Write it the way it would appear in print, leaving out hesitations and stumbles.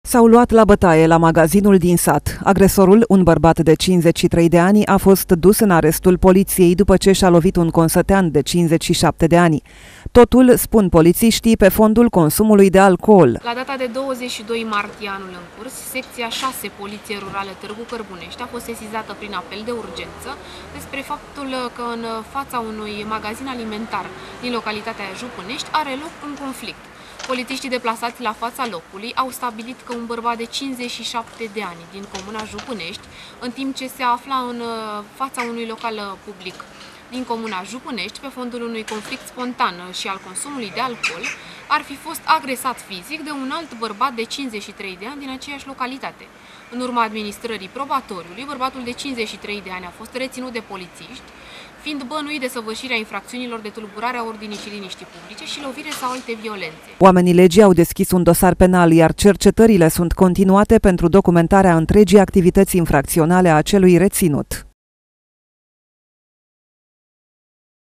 S-au luat la bătaie la magazinul din sat. Agresorul, un bărbat de 53 de ani, a fost dus în arestul poliției după ce și-a lovit un consătean de 57 de ani. Totul, spun polițiștii, pe fondul consumului de alcool. La data de 22 martie anul în curs, secția 6 Poliție Rurală Târgu Cărbunești a fost sesizată prin apel de urgență despre faptul că în fața unui magazin alimentar din localitatea Jupânești are loc un conflict. Polițiștii deplasați la fața locului au stabilit că un bărbat de 57 de ani din comuna Jupânești, în timp ce se afla în fața unui local public din comuna Jupânești, pe fondul unui conflict spontan și al consumului de alcool, ar fi fost agresat fizic de un alt bărbat de 53 de ani din aceeași localitate. În urma administrării probatoriului, bărbatul de 53 de ani a fost reținut de polițiști, fiind bănuit de săvârșirea infracțiunilor de tulburare a ordinii și liniștii publice și lovire sau alte violențe. Oamenii legii au deschis un dosar penal, iar cercetările sunt continuate pentru documentarea întregii activități infracționale a celui reținut.